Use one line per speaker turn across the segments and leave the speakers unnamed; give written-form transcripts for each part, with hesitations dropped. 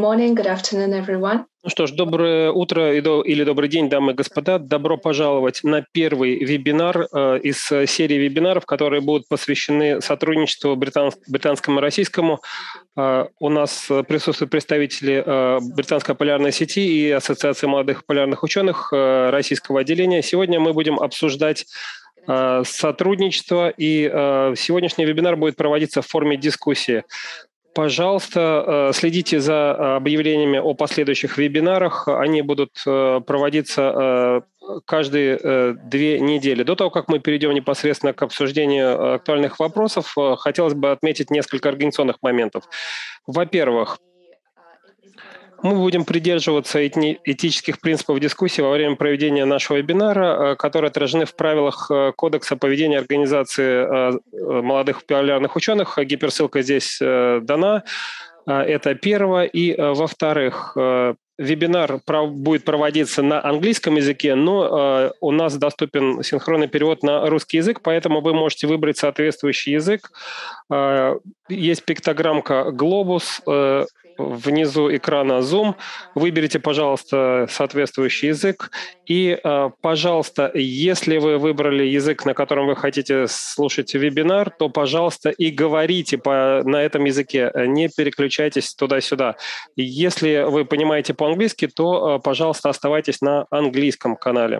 morning, good afternoon, everyone.
Ну что ж, доброе утро или добрый день, дамы и господа. Добро пожаловать на первый вебинар из серии вебинаров, которые будут посвящены сотрудничеству британскому и российскому. У нас присутствуют представители Британской полярной сети и Ассоциации молодых полярных ученых российского отделения. Сегодня мы будем обсуждать сотрудничество, и сегодняшний вебинар будет проводиться в форме дискуссии. Пожалуйста, следите за объявлениями о последующих вебинарах. Они будут проводиться каждые 2 недели. До того, как мы перейдем непосредственно к обсуждению актуальных вопросов, хотелось бы отметить несколько организационных моментов. Во-первых, мы будем придерживаться этических принципов дискуссии во время проведения нашего вебинара, которые отражены в правилах Кодекса поведения Организации молодых полярных ученых. Гиперссылка здесь дана. Это первое. И, во-вторых, вебинар будет проводиться на английском языке, но у нас доступен синхронный перевод на русский язык, поэтому вы можете выбрать соответствующий язык. Есть пиктограммка «Глобус», внизу экрана Zoom. Выберите, пожалуйста, соответствующий язык. И, пожалуйста, если вы выбрали язык, на котором вы хотите слушать вебинар, то, пожалуйста, и говорите на этом языке. Не переключайтесь туда-сюда. Если вы понимаете по-английски, то, пожалуйста, оставайтесь на английском канале.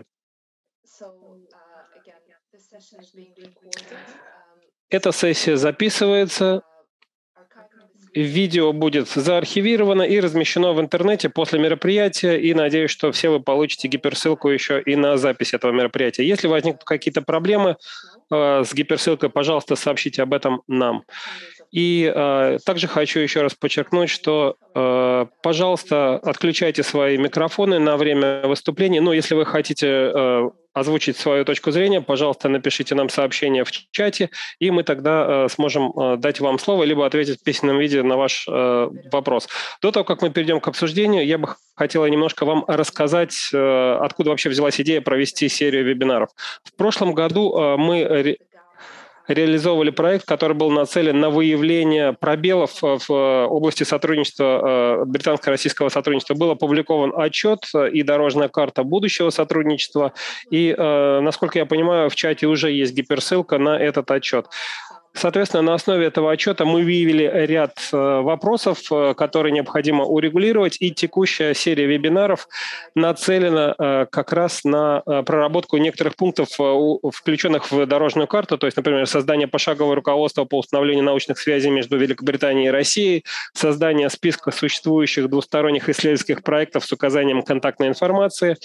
Эта сессия записывается. Видео будет заархивировано и размещено в интернете после мероприятия, и надеюсь, что все вы получите гиперссылку еще и на запись этого мероприятия. Если возникнут какие-то проблемы с гиперссылкой, пожалуйста, сообщите об этом нам. И также хочу еще раз подчеркнуть, что, пожалуйста, отключайте свои микрофоны на время выступления. Ну, если вы хотите озвучить свою точку зрения, пожалуйста, напишите нам сообщение в чате, и мы тогда сможем дать вам слово, либо ответить в письменном виде на ваш вопрос. До того, как мы перейдем к обсуждению, я бы хотела немножко вам рассказать, откуда вообще взялась идея провести серию вебинаров. В прошлом году мы реализовывали проект, который был нацелен на выявление пробелов в области сотрудничества, британско-российского сотрудничества. Был опубликован отчет и дорожная карта будущего сотрудничества. И, насколько я понимаю, в чате уже есть гиперссылка на этот отчет. Соответственно, на основе этого отчета мы выявили ряд вопросов, которые необходимо урегулировать, и текущая серия вебинаров нацелена как раз на проработку некоторых пунктов, включенных в дорожную карту, то есть, например, создание пошагового руководства по установлению научных связей между Великобританией и Россией, создание списка существующих двусторонних исследовательских проектов с указанием контактной информации,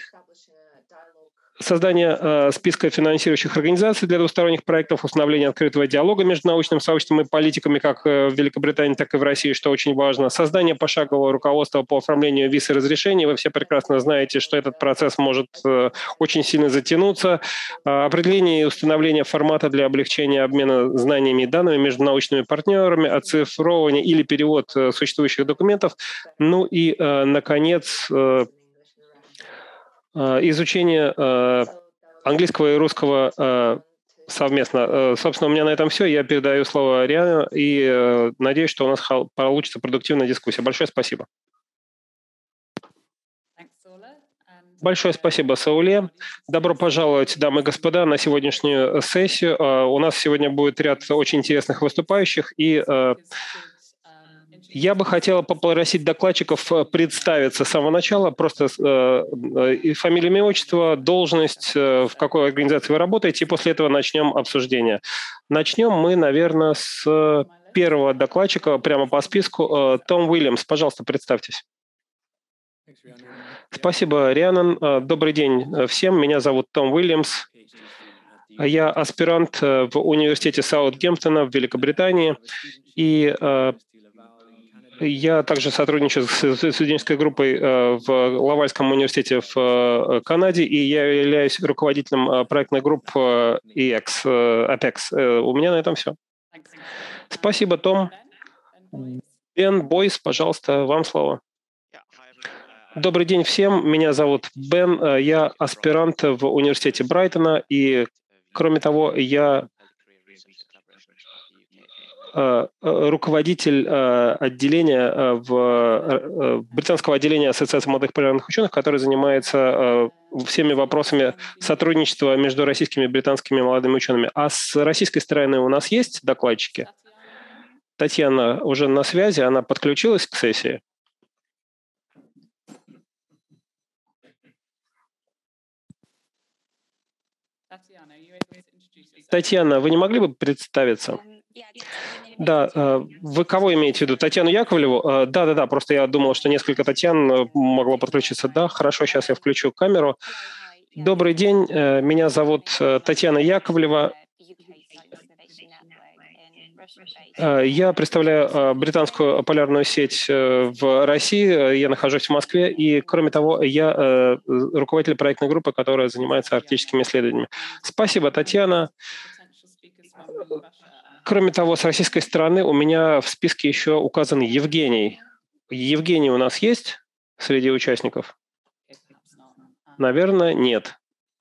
создание списка финансирующих организаций для двусторонних проектов, установление открытого диалога между научным сообществом и политиками как в Великобритании, так и в России, что очень важно, создание пошагового руководства по оформлению виз и разрешений. Вы все прекрасно знаете, что этот процесс может очень сильно затянуться. Определение и установление формата для облегчения обмена знаниями и данными между научными партнерами, оцифровывание или перевод существующих документов. Ну и, наконец, изучение английского и русского совместно. Собственно, у меня на этом все. Я передаю слово Риане и надеюсь, что у нас получится продуктивная дискуссия. Большое спасибо. Большое спасибо, Сауле. Добро пожаловать, дамы и господа, на сегодняшнюю сессию. У нас сегодня будет ряд очень интересных выступающих, и я бы хотела попросить докладчиков представиться с самого начала, просто фамилия, имя, отчество, должность, в какой организации вы работаете, и после этого начнем обсуждение. Начнем мы, наверное, с первого докладчика, прямо по списку. Том Уильямс, пожалуйста, представьтесь. Спасибо, Рианан. Добрый день всем. Меня зовут Том Уильямс. Я аспирант в университете Саутгемптона в Великобритании, и я также сотрудничаю с студенческой группой в Лавальском университете в Канаде, и я являюсь руководителем проектной группы APEX. У меня на этом все. Спасибо, Том. Бен Бойс, пожалуйста, вам слово. Добрый день всем. Меня зовут Бен. Я аспирант в университете Брайтона, и, кроме того, я руководитель отделения британского отделения Ассоциации молодых полярных ученых, который занимается всеми вопросами сотрудничества между российскими и британскими молодыми учеными. А с российской стороны у нас есть докладчики? Татьяна уже на связи, она подключилась к сессии. Татьяна, вы не могли бы представиться? Да, вы кого имеете в виду? Татьяну Яковлеву? Да, просто я думал, что несколько Татьян могло подключиться. Да, хорошо, сейчас я включу камеру. Добрый день, меня зовут Татьяна Яковлева. Я представляю британскую полярную сеть в России, я нахожусь в Москве, и, кроме того, я руководитель проектной группы, которая занимается арктическими исследованиями. Спасибо, Татьяна. Кроме того, с российской стороны у меня в списке еще указан Евгений. Евгений у нас есть среди участников? Наверное, нет.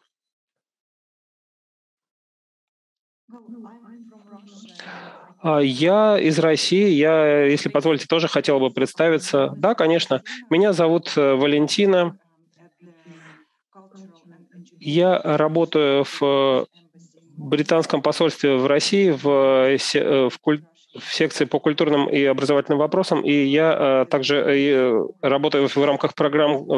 Я из России, я, если позволите, тоже хотел бы представиться. Да, конечно. Меня зовут Валентина. Я работаю в британском посольстве в России в секции по культурным и образовательным вопросам, и я также работаю в рамках программы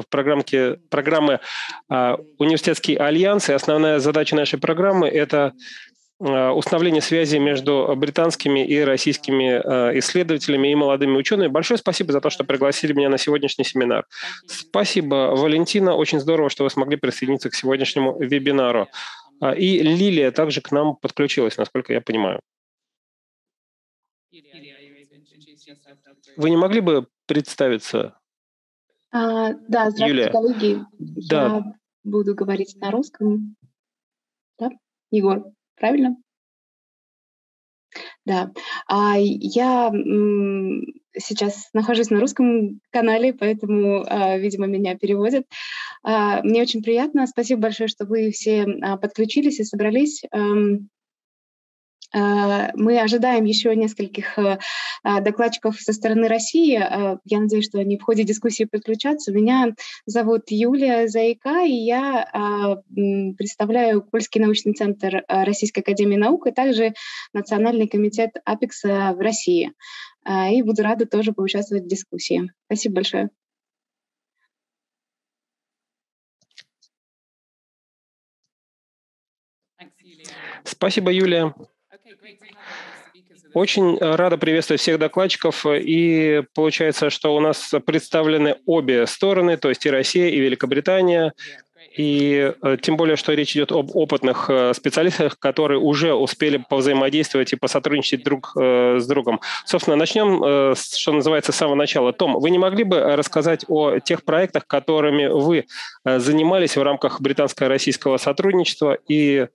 «Университетский альянс», и основная задача нашей программы – это установление связи между британскими и российскими исследователями и молодыми учеными. Большое спасибо за то, что пригласили меня на сегодняшний семинар. Спасибо, Валентина. Очень здорово, что вы смогли присоединиться к сегодняшнему вебинару. И Лилия также к нам подключилась, насколько я понимаю. Вы не могли бы представиться?
Да, здравствуйте,
Юлия.
коллеги.
Да.
Я буду говорить на русском. Да, Егор, правильно? Да. Я сейчас нахожусь на русском канале, поэтому, видимо, меня переводят. Мне очень приятно. Спасибо большое, что вы все подключились и собрались. Мы ожидаем еще нескольких докладчиков со стороны России. Я надеюсь, что они в ходе дискуссии подключатся. Меня зовут Юлия Заика, и я представляю Польский научный центр Российской академии наук и также Национальный комитет АПЕКСа в России. И буду рада тоже поучаствовать в дискуссии. Спасибо большое.
Спасибо, Юлия. Очень рада приветствовать всех докладчиков, и получается, что у нас представлены обе стороны, то есть и Россия, и Великобритания, и тем более, что речь идет об опытных специалистах, которые уже успели повзаимодействовать и посотрудничать друг с другом. Собственно, начнем, что называется, с самого начала. Том, вы не могли бы рассказать о тех проектах, которыми вы занимались в рамках британско-российского сотрудничества, и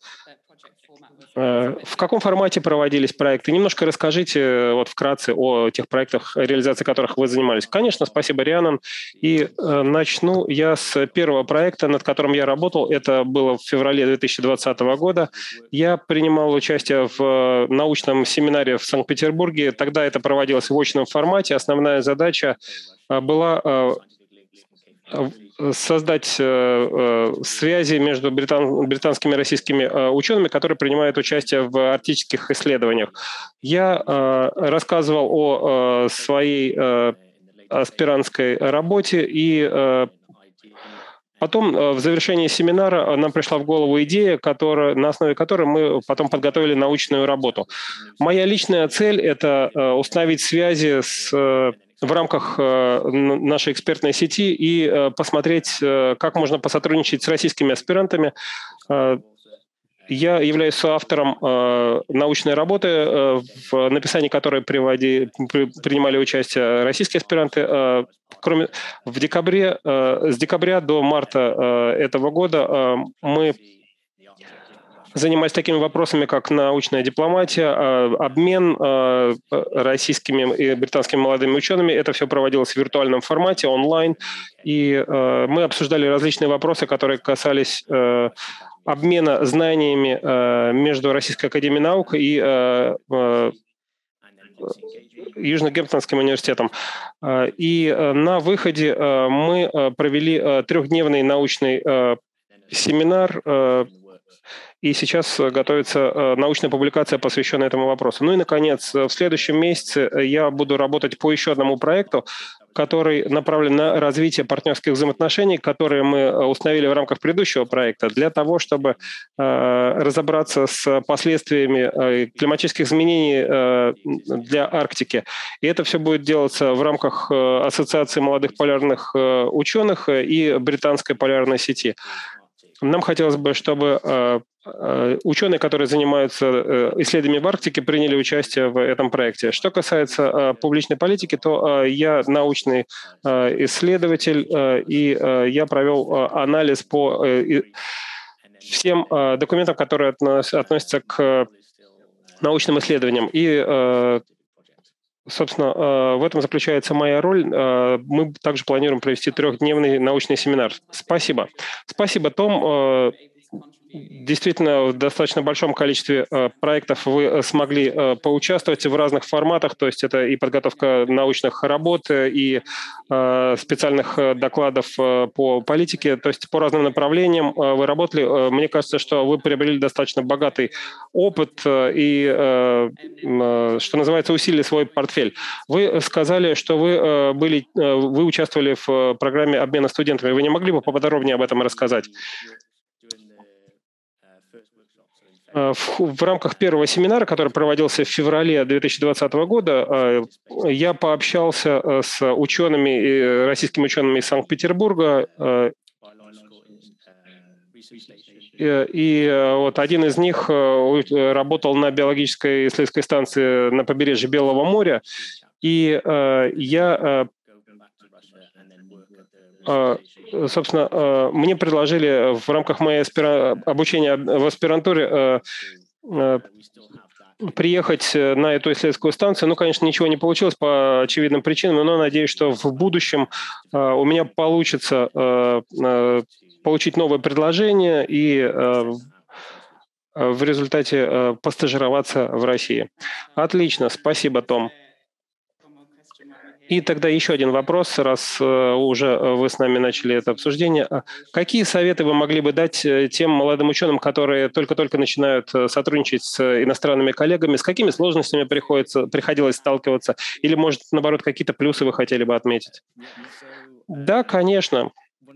в каком формате проводились проекты? Немножко расскажите вот вкратце о тех проектах, реализацией которых вы занимались. Конечно, спасибо, Рианан. И начну я с первого проекта, над которым я работал. Это было в феврале 2020 года. Я принимал участие в научном семинаре в Санкт-Петербурге. Тогда это проводилось в очном формате. Основная задача была создать связи между британскими и российскими учеными, которые принимают участие в арктических исследованиях. Я рассказывал о своей аспирантской работе, и потом в завершении семинара нам пришла в голову идея, на основе которой мы потом подготовили научную работу. Моя личная цель – это установить связи в рамках нашей экспертной сети и посмотреть, как можно посотрудничать с российскими аспирантами. Я являюсь соавтором научной работы, в написании которой принимали участие российские аспиранты. С декабря до марта этого года мы занимались такими вопросами, как научная дипломатия, обмен российскими и британскими молодыми учеными. Это все проводилось в виртуальном формате, онлайн. И мы обсуждали различные вопросы, которые касались обмена знаниями между Российской академией наук и Южно-Гэмптонским университетом. И на выходе мы провели трехдневный научный семинар, и сейчас готовится научная публикация, посвященная этому вопросу. Ну и, наконец, в следующем месяце я буду работать по еще одному проекту, который направлен на развитие партнерских взаимоотношений, которые мы установили в рамках предыдущего проекта, для того, чтобы разобраться с последствиями климатических изменений для Арктики. И это все будет делаться в рамках Ассоциации молодых полярных ученых и Британской полярной сети. Нам хотелось бы, чтобы ученые, которые занимаются исследованиями в Арктике, приняли участие в этом проекте. Что касается публичной политики, то я научный исследователь, и я провел анализ по всем документам, которые относятся к научным исследованиям. И собственно, в этом заключается моя роль. Мы также планируем провести трехдневный научный семинар. Спасибо. Спасибо, Том. Действительно, в достаточно большом количестве проектов вы смогли поучаствовать в разных форматах, то есть это и подготовка научных работ, и специальных докладов по политике, то есть по разным направлениям вы работали. Мне кажется, что вы приобрели достаточно богатый опыт и, что называется, усилили свой портфель. Вы сказали, что вы участвовали в программе обмена студентами. Вы не могли бы поподробнее об этом рассказать? В рамках первого семинара, который проводился в феврале 2020 года, я пообщался с учеными, российскими учеными из Санкт-Петербурга, и вот один из них работал на биологической исследовательской станции на побережье Белого моря, и я... Собственно, мне предложили в рамках моего обучения в аспирантуре приехать на эту исследовательскую станцию. Ну, конечно, ничего не получилось по очевидным причинам, но надеюсь, что в будущем у меня получится получить новое предложение и в результате постажироваться в России. Отлично, спасибо, Том. И тогда еще один вопрос, раз уже вы с нами начали это обсуждение. Какие советы вы могли бы дать тем молодым ученым, которые только-только начинают сотрудничать с иностранными коллегами? С какими сложностями приходилось сталкиваться? Или, может, наоборот, какие-то плюсы вы хотели бы отметить? Да, конечно.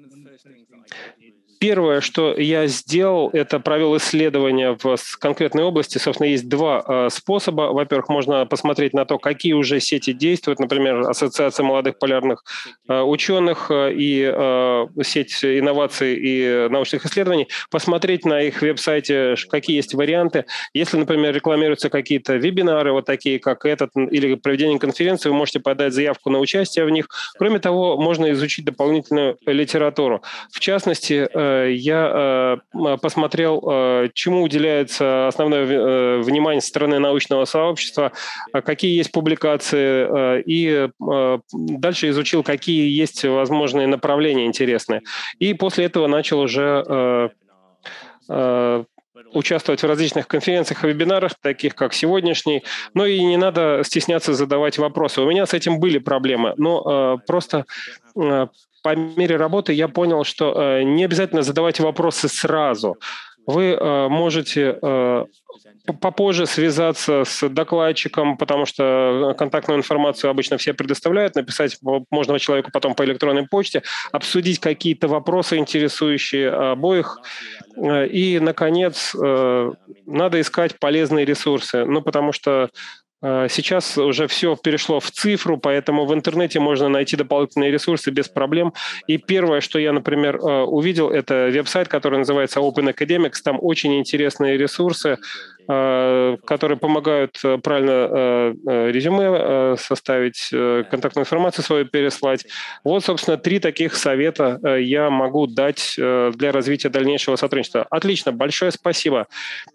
Первое, что я сделал, это провел исследование в конкретной области. Собственно, есть два способа. Во-первых, можно посмотреть на то, какие уже сети действуют, например, Ассоциация молодых полярных ученых и сеть инноваций и научных исследований, посмотреть на их веб-сайте, какие есть варианты. Если, например, рекламируются какие-то вебинары, вот такие, как этот, или проведение конференции, вы можете подать заявку на участие в них. Кроме того, можно изучить дополнительную литературу. В частности, я посмотрел, чему уделяется основное внимание со стороны научного сообщества, какие есть публикации, и дальше изучил, какие есть возможные направления интересные. И после этого начал уже участвовать в различных конференциях и вебинарах, таких как сегодняшний. Но и не надо стесняться задавать вопросы. У меня с этим были проблемы, но просто... По мере работы я понял, что не обязательно задавать вопросы сразу. Вы можете попозже связаться с докладчиком, потому что контактную информацию обычно все предоставляют, написать можно человеку потом по электронной почте, обсудить какие-то вопросы, интересующие обоих. И, наконец, надо искать полезные ресурсы, потому что сейчас уже все перешло в цифру, поэтому в интернете можно найти дополнительные ресурсы без проблем. И первое, что я, например, увидел, это веб-сайт, который называется Open Academics. Там очень интересные ресурсы, которые помогают правильно резюме составить, контактную информацию свою переслать. Вот, собственно, 3 таких совета я могу дать для развития дальнейшего сотрудничества. Отлично, большое спасибо.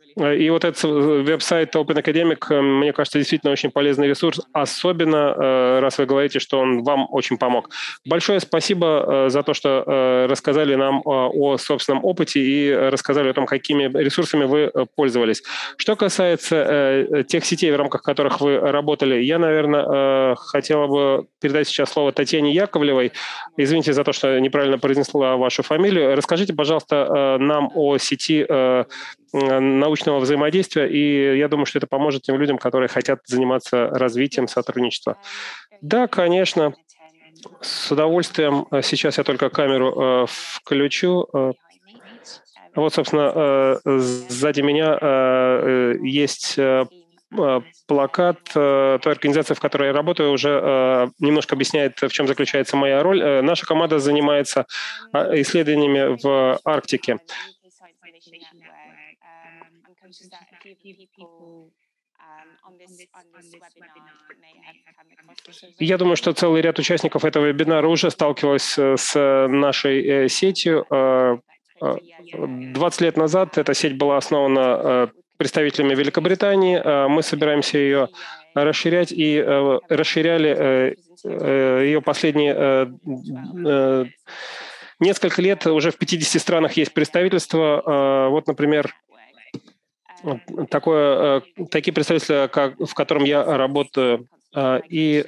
И вот этот веб-сайт Open Academic, мне кажется, действительно очень полезный ресурс, особенно раз вы говорите, что он вам очень помог. Большое спасибо за то, что рассказали нам о собственном опыте и рассказали о том, какими ресурсами вы пользовались. Что касается тех сетей, в рамках которых вы работали, я, наверное, хотела бы передать сейчас слово Татьяне Яковлевой. Извините за то, что неправильно произнесла вашу фамилию. Расскажите, пожалуйста, нам о сети научного взаимодействия, и я думаю, что это поможет тем людям, которые хотят заниматься развитием сотрудничества. Да, конечно, с удовольствием. Сейчас я только камеру включу. Вот, собственно, сзади меня есть плакат той организации, в которой я работаю, уже немножко объясняет, в чем заключается моя роль. Наша команда занимается исследованиями в Арктике. Я думаю, что целый ряд участников этого вебинара уже сталкивался с нашей сетью. 20 лет назад эта сеть была основана представителями Великобритании. Мы собираемся ее расширять и расширяли ее последние несколько лет. Уже в 50 странах есть представительства. Вот, например, такие представительства, в котором я работаю. И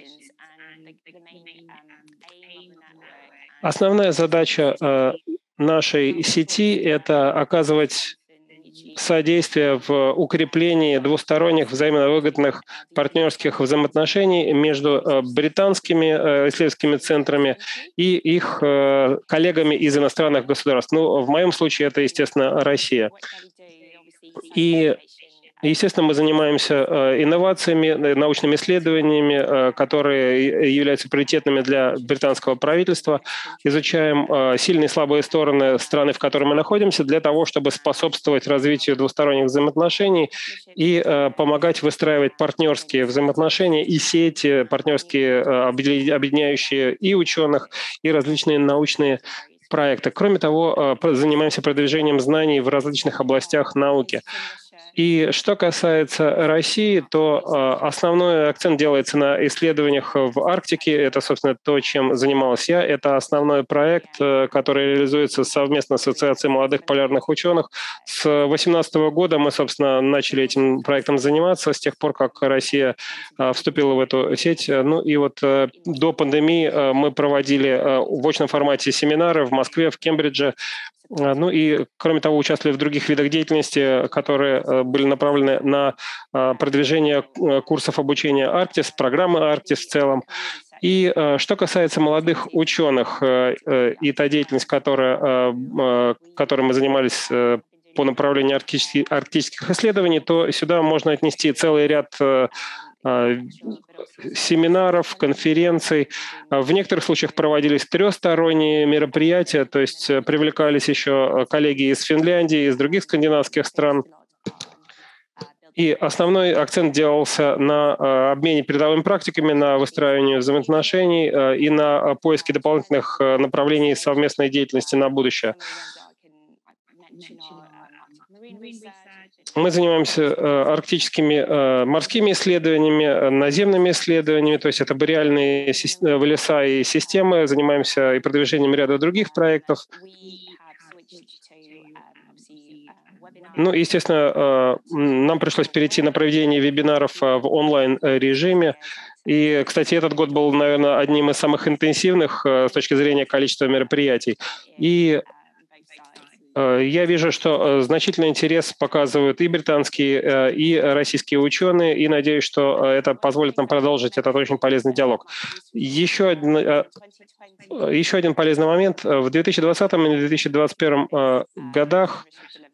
основная задача нашей сети – это оказывать содействие в укреплении двусторонних взаимно выгодных партнерских взаимоотношений между британскими исследовательскими центрами и их коллегами из иностранных государств. Ну, в моем случае это, естественно, Россия. И, естественно, мы занимаемся инновациями, научными исследованиями, которые являются приоритетными для британского правительства. Изучаем сильные и слабые стороны страны, в которой мы находимся, для того, чтобы способствовать развитию двусторонних взаимоотношений и помогать выстраивать партнерские взаимоотношения и сети партнерские, объединяющие и ученых, и различные научные проекты. Кроме того, занимаемся продвижением знаний в различных областях науки. И что касается России, то основной акцент делается на исследованиях в Арктике. Это, собственно, то, чем занимался я. Это основной проект, который реализуется совместно с Ассоциацией молодых полярных ученых. С 2018 года мы, собственно, начали этим проектом заниматься, с тех пор, как Россия вступила в эту сеть. Ну и вот до пандемии мы проводили в очном формате семинары в Москве, в Кембридже. Ну и, кроме того, участвовали в других видах деятельности, которые были направлены на продвижение курсов обучения Арктис, программы Арктис в целом. И что касается молодых ученых и та деятельность, которой мы занимались по направлению арктических исследований, то сюда можно отнести целый ряд семинаров, конференций. В некоторых случаях проводились трехсторонние мероприятия, то есть привлекались еще коллеги из Финляндии, из других скандинавских стран. И основной акцент делался на обмене передовыми практиками, на выстраивании взаимоотношений и на поиске дополнительных направлений совместной деятельности на будущее. Мы занимаемся арктическими морскими исследованиями, наземными исследованиями, то есть это реальные леса и системы, занимаемся и продвижением ряда других проектов. Ну, естественно, нам пришлось перейти на проведение вебинаров в онлайн-режиме. И, кстати, этот год был, наверное, одним из самых интенсивных с точки зрения количества мероприятий. И я вижу, что значительный интерес показывают и британские, и российские ученые, и надеюсь, что это позволит нам продолжить этот очень полезный диалог. Еще один полезный момент. В 2020 и 2021 годах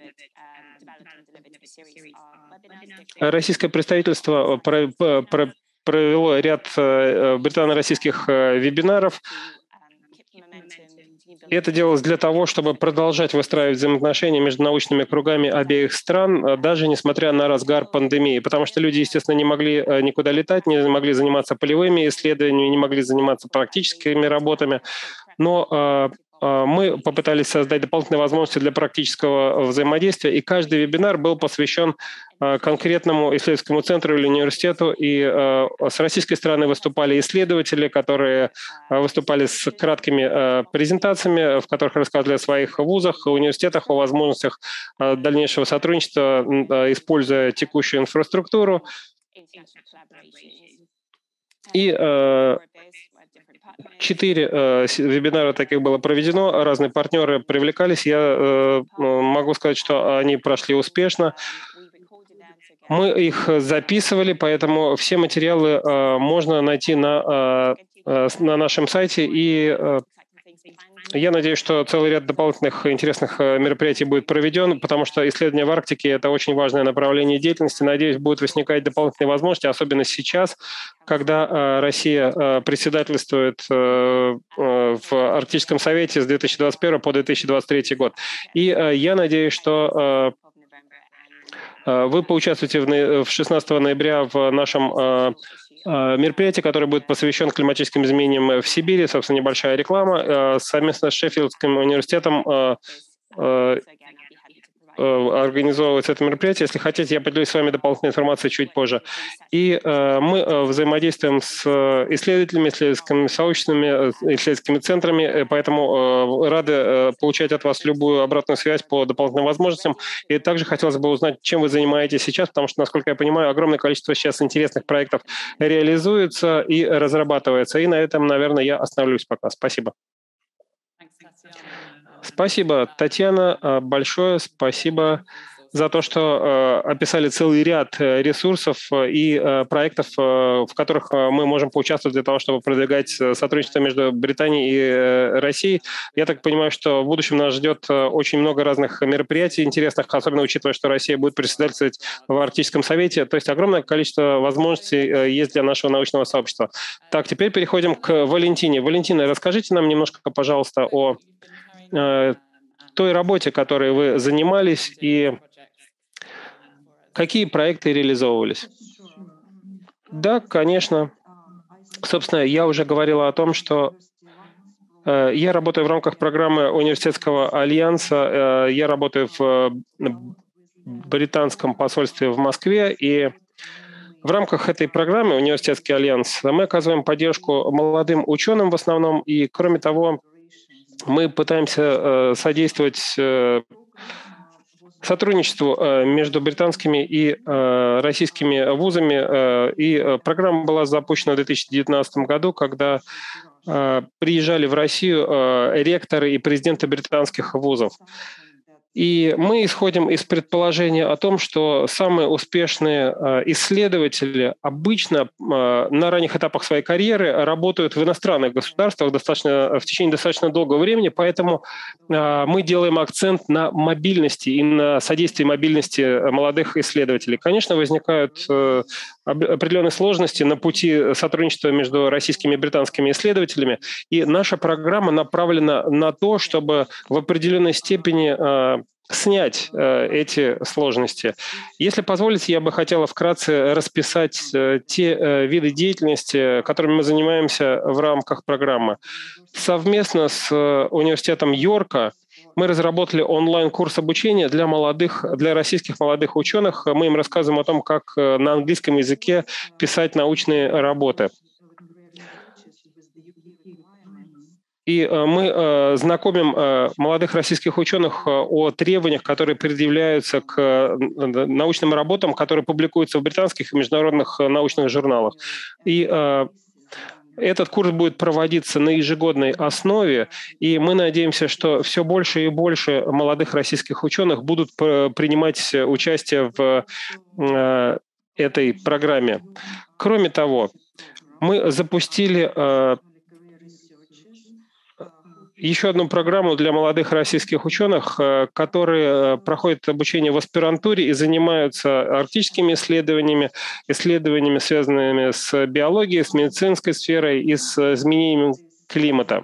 российское представительство провело ряд британо-российских вебинаров. И это делалось для того, чтобы продолжать выстраивать взаимоотношения между научными кругами обеих стран, даже несмотря на разгар пандемии, потому что люди, естественно, не могли никуда летать, не могли заниматься полевыми исследованиями, не могли заниматься практическими работами. Но мы попытались создать дополнительные возможности для практического взаимодействия, и каждый вебинар был посвящен конкретному исследовательскому центру или университету, и с российской стороны выступали исследователи, которые выступали с краткими презентациями, в которых рассказывали о своих вузах, университетах, о возможностях дальнейшего сотрудничества, используя текущую инфраструктуру. И 4 вебинара таких было проведено, разные партнеры привлекались. Я могу сказать, что они прошли успешно. Мы их записывали, поэтому все материалы можно найти на нашем сайте, и я надеюсь, что целый ряд дополнительных интересных мероприятий будет проведен, потому что исследование в Арктике – это очень важное направление деятельности. Надеюсь, будут возникать дополнительные возможности, особенно сейчас, когда Россия председательствует в Арктическом совете с 2021 по 2023 год. И я надеюсь, что вы поучаствуете 16 ноября в нашем мероприятие, которое будет посвящено климатическим изменениям в Сибири. Собственно, небольшая реклама. Совместно с Шеффилдским университетом организовывается это мероприятие. Если хотите, я поделюсь с вами дополнительной информацией чуть позже. И мы взаимодействуем с исследователями, исследовательскими сообществами, исследовательскими центрами, поэтому рады получать от вас любую обратную связь по дополнительным возможностям. И также хотелось бы узнать, чем вы занимаетесь сейчас, потому что, насколько я понимаю, огромное количество сейчас интересных проектов реализуется и разрабатывается. И на этом, наверное, я остановлюсь пока. Спасибо. Спасибо, Татьяна, большое спасибо за то, что описали целый ряд ресурсов и проектов, в которых мы можем поучаствовать для того, чтобы продвигать сотрудничество между Британией и Россией. Я так понимаю, что в будущем нас ждет очень много разных мероприятий интересных, особенно учитывая, что Россия будет председательствовать в Арктическом совете. То есть огромное количество возможностей есть для нашего научного сообщества. Так, теперь переходим к Валентине. Валентина, расскажите нам немножко, пожалуйста, о той работе, которой вы занимались, и какие проекты реализовывались? Да, конечно. Собственно, я уже говорила о том, что я работаю в рамках программы Университетского альянса, я работаю в британском посольстве в Москве, и в рамках этой программы Университетский альянс мы оказываем поддержку молодым ученым в основном, и кроме того, мы пытаемся содействовать сотрудничеству между британскими и российскими вузами. И программа была запущена в 2019 году, когда приезжали в Россию ректоры и президенты британских вузов. И мы исходим из предположения о том, что самые успешные исследователи обычно на ранних этапах своей карьеры работают в иностранных государствах в течение достаточно долгого времени, поэтому мы делаем акцент на мобильности и на содействии мобильности молодых исследователей. Конечно, возникают определенные сложности на пути сотрудничества между российскими и британскими исследователями, и наша программа направлена на то, чтобы в определенной степени снять эти сложности. Если позволите, я бы хотела вкратце расписать те виды деятельности, которыми мы занимаемся в рамках программы. Совместно с университетом Йорка мы разработали онлайн-курс обучения для российских молодых ученых. Мы им рассказываем о том, как на английском языке писать научные работы. И мы знакомим молодых российских ученых о требованиях, которые предъявляются к научным работам, которые публикуются в британских и международных научных журналах. И этот курс будет проводиться на ежегодной основе, и мы надеемся, что все больше и больше молодых российских ученых будут принимать участие в этой программе. Кроме того, мы запустили еще одну программу для молодых российских ученых, которые проходят обучение в аспирантуре и занимаются арктическими исследованиями, связанными с биологией, с медицинской сферой и с изменением климата.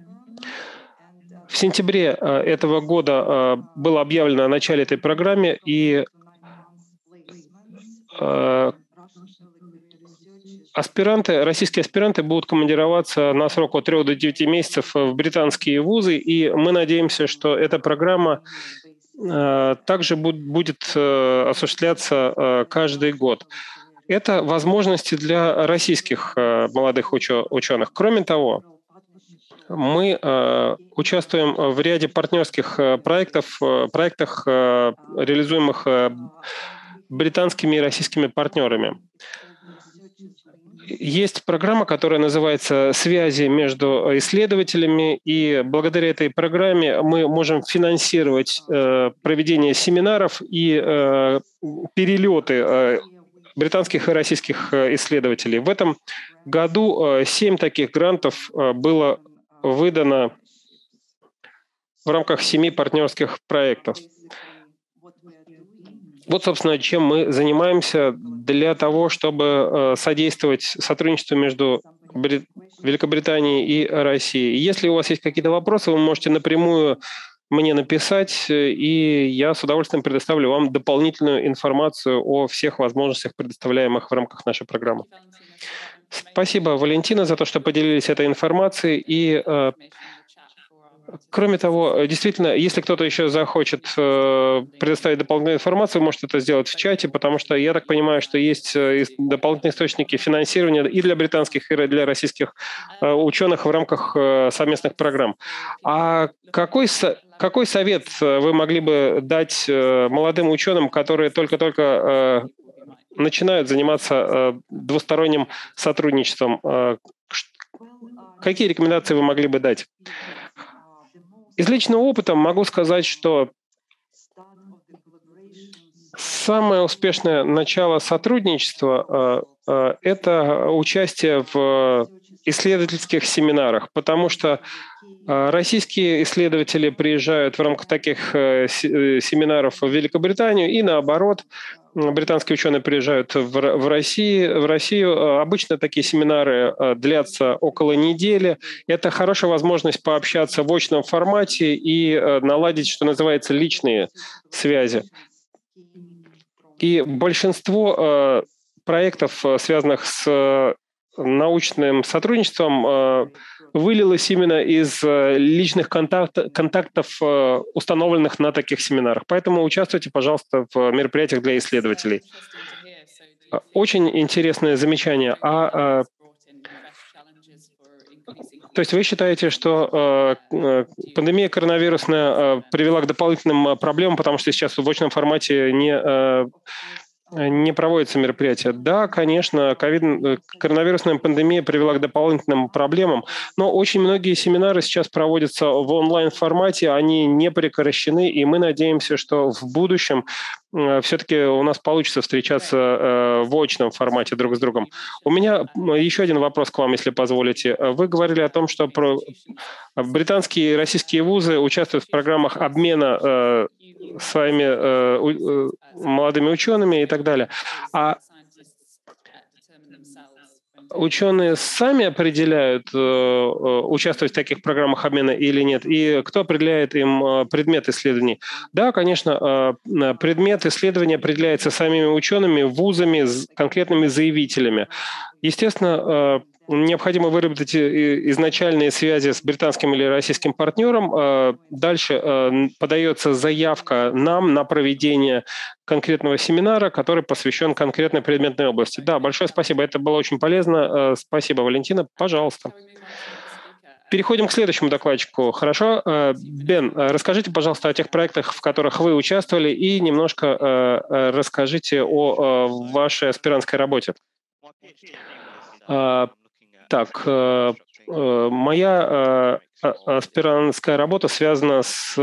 В сентябре этого года было объявлено о начале этой программы, и российские аспиранты будут командироваться на срок от 3 до 9 месяцев в британские вузы, и мы надеемся, что эта программа также будет осуществляться каждый год. Это возможности для российских молодых ученых. Кроме того, мы участвуем в ряде партнерских проектах, реализуемых британскими и российскими партнерами. Есть программа, которая называется «Связи между исследователями», и благодаря этой программе мы можем финансировать проведение семинаров и перелеты британских и российских исследователей. В этом году 7 таких грантов было выдано в рамках 7 партнерских проектов. Вот, собственно, чем мы занимаемся для того, чтобы содействовать сотрудничеству между Великобританией и Россией. Если у вас есть какие-то вопросы, вы можете напрямую мне написать, и я с удовольствием предоставлю вам дополнительную информацию о всех возможностях, предоставляемых в рамках нашей программы. Спасибо, Валентина, за то, что поделились этой информацией. И кроме того, действительно, если кто-то еще захочет предоставить дополнительную информацию, может это сделать в чате, потому что я так понимаю, что есть дополнительные источники финансирования и для британских, и для российских ученых в рамках совместных программ. А какой совет вы могли бы дать молодым ученым, которые только-только начинают заниматься двусторонним сотрудничеством? Какие рекомендации вы могли бы дать? Из личного опыта могу сказать, что самое успешное начало сотрудничества – это участие в исследовательских семинарах, потому что российские исследователи приезжают в рамках таких семинаров в Великобританию и наоборот. Британские ученые приезжают в Россию. Обычно такие семинары длятся около недели. Это хорошая возможность пообщаться в очном формате и наладить, что называется, личные связи. И большинство проектов, связанных с научным сотрудничеством, вылилось именно из личных контактов, установленных на таких семинарах. Поэтому участвуйте, пожалуйста, в мероприятиях для исследователей. Очень интересное замечание. То есть вы считаете, что пандемия коронавирусная привела к дополнительным проблемам, потому что сейчас в очном формате не проводятся мероприятия? Да, конечно, коронавирусная пандемия привела к дополнительным проблемам, но очень многие семинары сейчас проводятся в онлайн-формате, они не прекращены, и мы надеемся, что в будущем все-таки у нас получится встречаться в очном формате друг с другом. У меня еще один вопрос к вам, если позволите. Вы говорили о том, что британские и российские вузы участвуют в программах обмена своими молодыми учеными и так далее. А ученые сами определяют, участвовать в таких программах обмена или нет, и кто определяет им предмет исследований? Да, конечно, предмет исследования определяется самими учеными, вузами, конкретными заявителями. Естественно, необходимо выработать изначальные связи с британским или российским партнером. Дальше подается заявка нам на проведение конкретного семинара, который посвящен конкретной предметной области. Да, большое спасибо, это было очень полезно. Спасибо, Валентина. Пожалуйста. Переходим к следующему докладчику. Хорошо. Бен, расскажите, пожалуйста, о тех проектах, в которых вы участвовали, и немножко расскажите о вашей аспирантской работе. Так, моя аспирантская работа связана с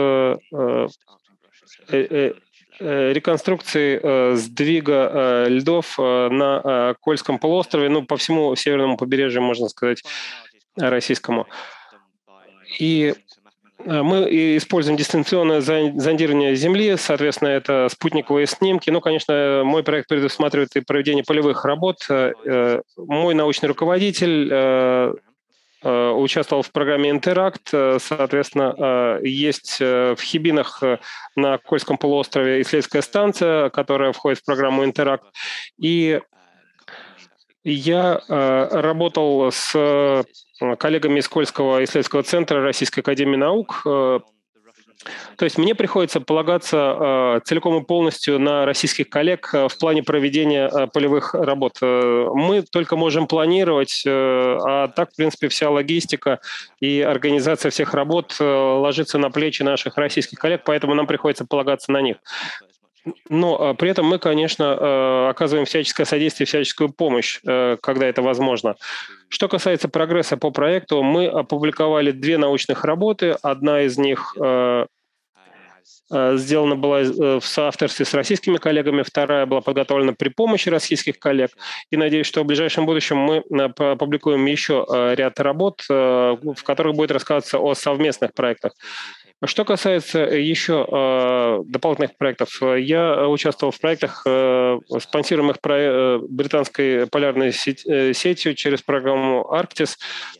реконструкцией сдвига льдов на Кольском полуострове, ну, по всему северному побережью, можно сказать, российскому. И мы используем дистанционное зондирование Земли, соответственно, это спутниковые снимки. Ну, конечно, мой проект предусматривает и проведение полевых работ. Мой научный руководитель участвовал в программе «Интеракт». Соответственно, есть в Хибинах на Кольском полуострове исследовательская станция, которая входит в программу «Интеракт». И Я работал с коллегами из Кольского исследовательского центра Российской академии наук. То есть мне приходится полагаться целиком и полностью на российских коллег в плане проведения полевых работ. Мы только можем планировать, а так, в принципе, вся логистика и организация всех работ ложится на плечи наших российских коллег, поэтому нам приходится полагаться на них. Но при этом мы, конечно, оказываем всяческое содействие, всяческую помощь, когда это возможно. Что касается прогресса по проекту, мы опубликовали 2 научных работы. Одна из них сделана была в соавторстве с российскими коллегами, вторая была подготовлена при помощи российских коллег. И надеюсь, что в ближайшем будущем мы опубликуем еще ряд работ, в которых будет рассказываться о совместных проектах. Что касается еще дополнительных проектов, я участвовал в проектах, спонсируемых британской полярной сетью через программу «Арктис».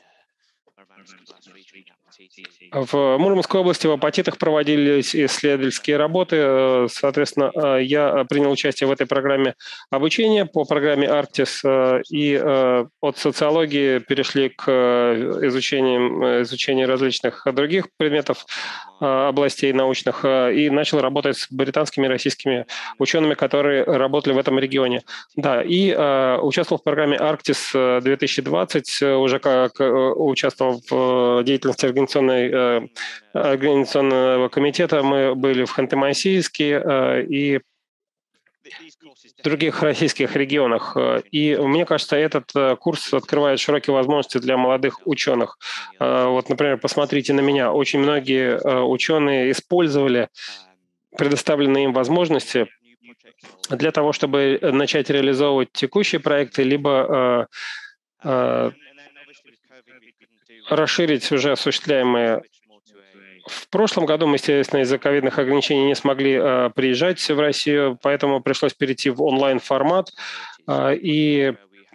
В Мурманской области в Апатитах проводились исследовательские работы. Соответственно, я принял участие в этой программе обучения по программе «Арктис», и от социологии перешли к изучению различных других предметов областей научных и начал работать с британскими и российскими учеными, которые работали в этом регионе. Да, и участвовал в программе «Арктис 2020», уже как участвовал в деятельности организационного комитета. Мы были в Ханты-Мансийске и в других российских регионах. И мне кажется, этот курс открывает широкие возможности для молодых ученых. Вот, например, посмотрите на меня. Очень многие ученые использовали предоставленные им возможности для того, чтобы начать реализовывать текущие проекты, либо расширить уже осуществляемые. В прошлом году мы, естественно, из-за ковидных ограничений не смогли приезжать в Россию, поэтому пришлось перейти в онлайн-формат. И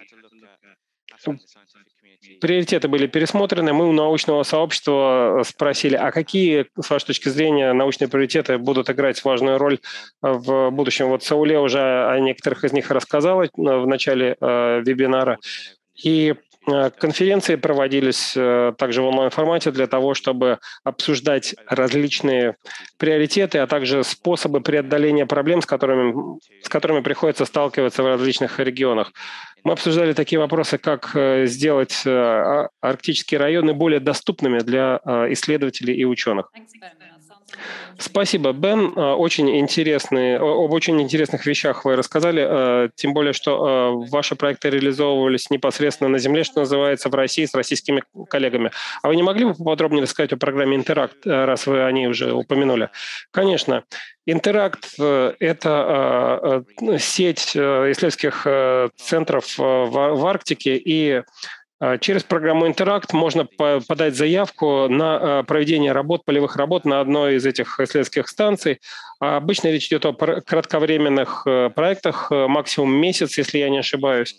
приоритеты были пересмотрены. Мы у научного сообщества спросили, а какие, с вашей точки зрения, научные приоритеты будут играть важную роль в будущем. Вот Сауле уже о некоторых из них рассказала в начале вебинара. И конференции проводились также в онлайн-формате для того, чтобы обсуждать различные приоритеты, а также способы преодоления проблем, с которыми приходится сталкиваться в различных регионах. Мы обсуждали такие вопросы, как сделать арктические районы более доступными для исследователей и ученых. Спасибо, Бен. Об очень интересных вещах вы рассказали, тем более, что ваши проекты реализовывались непосредственно на Земле, что называется, в России с российскими коллегами. А вы не могли бы поподробнее рассказать о программе «Интеракт», раз вы о ней уже упомянули? Конечно. «Интеракт» — это сеть исследовательских центров в Арктике, и через программу «Интеракт» можно подать заявку на проведение полевых работ на одной из этих исследовательских станций. Обычно речь идет о кратковременных проектах, максимум месяц, если я не ошибаюсь.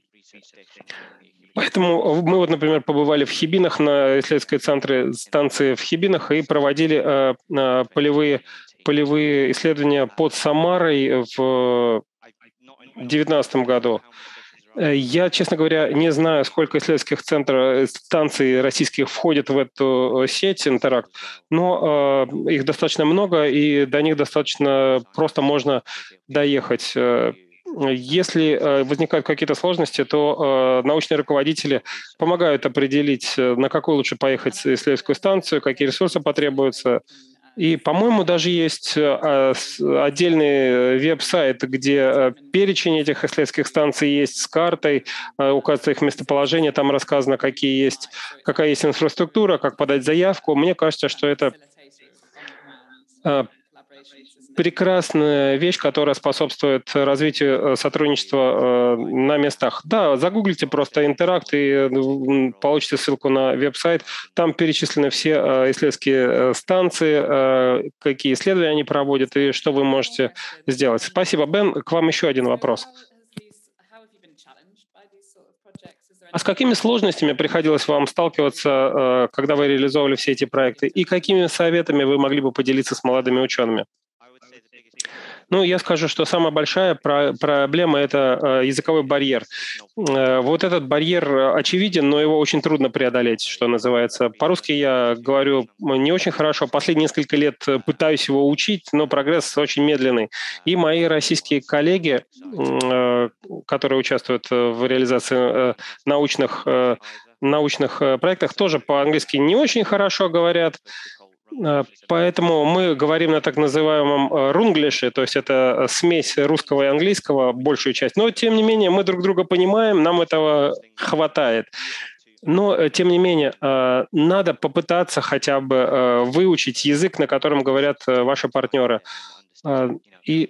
Поэтому мы, вот, например, побывали в Хибинах, на исследовательской станции в Хибинах, и проводили полевые исследования под Самарой в 2019 году. Я, честно говоря, не знаю, сколько исследовательских станций российских входит в эту сеть «Интеракт», но их достаточно много, и до них достаточно просто можно доехать. Если возникают какие-то сложности, то научные руководители помогают определить, на какую лучше поехать исследовательскую станцию, какие ресурсы потребуются. И, по-моему, даже есть отдельный веб-сайт, где перечень этих исследовательских станций есть с картой, указывается их местоположение, там рассказано, какая есть инфраструктура, как подать заявку. Мне кажется, что это прекрасная вещь, которая способствует развитию сотрудничества на местах. Да, загуглите просто «Интеракт» и получите ссылку на веб-сайт. Там перечислены все исследовательские станции, какие исследования они проводят и что вы можете сделать. Спасибо, Бен. К вам еще один вопрос. А с какими сложностями приходилось вам сталкиваться, когда вы реализовывали все эти проекты? И какими советами вы могли бы поделиться с молодыми учеными? Ну, я скажу, что самая большая проблема – это языковой барьер. Вот этот барьер очевиден, но его очень трудно преодолеть, что называется. По-русски я говорю не очень хорошо. Последние несколько лет пытаюсь его учить, но прогресс очень медленный. И мои российские коллеги, которые участвуют в реализации научных проектах, тоже по-английски не очень хорошо говорят. Поэтому мы говорим на так называемом рунглише, то есть это смесь русского и английского, большую часть. Но, тем не менее, мы друг друга понимаем, нам этого хватает. Но, тем не менее, надо попытаться хотя бы выучить язык, на котором говорят ваши партнеры. И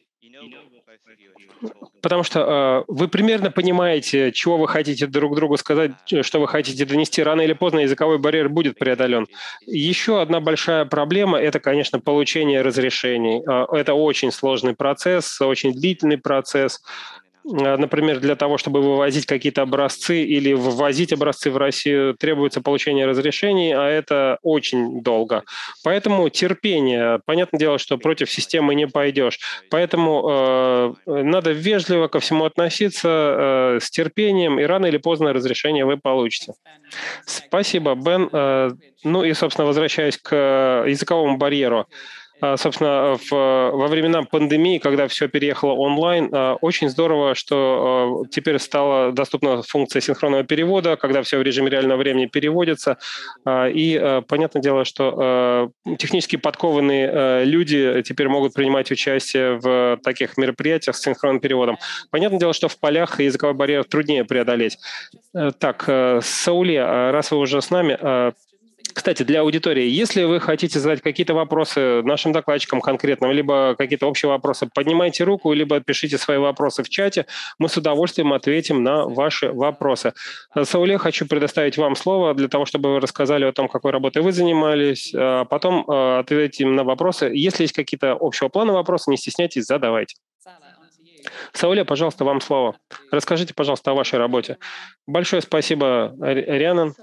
потому что вы примерно понимаете, чего вы хотите друг другу сказать, что вы хотите донести. Рано или поздно языковой барьер будет преодолен. Еще одна большая проблема – это, конечно, получение разрешений. Это очень сложный процесс, очень длительный процесс. Например, для того, чтобы вывозить какие-то образцы или ввозить образцы в Россию, требуется получение разрешений, а это очень долго. Поэтому терпение. Понятное дело, что против системы не пойдешь. Поэтому надо вежливо ко всему относиться, с терпением, и рано или поздно разрешение вы получите. Спасибо, Бен. Ну и, собственно, возвращаясь к языковому барьеру. Собственно, во времена пандемии, когда все переехало онлайн, очень здорово, что теперь стала доступна функция синхронного перевода, когда все в режиме реального времени переводится. И понятное дело, что технически подкованные люди теперь могут принимать участие в таких мероприятиях с синхронным переводом. Понятное дело, что в полях языковой барьер труднее преодолеть. Так, Сауле, раз вы уже с нами, кстати, для аудитории, если вы хотите задать какие-то вопросы нашим докладчикам конкретно, либо какие-то общие вопросы, поднимайте руку, либо пишите свои вопросы в чате. Мы с удовольствием ответим на ваши вопросы. Сауле, хочу предоставить вам слово для того, чтобы вы рассказали о том, какой работой вы занимались, а потом ответим на вопросы. Если есть какие-то общего плана вопросы, не стесняйтесь, задавайте. Сауле, пожалуйста, вам слово. Расскажите, пожалуйста, о вашей работе. Большое спасибо, Рианан.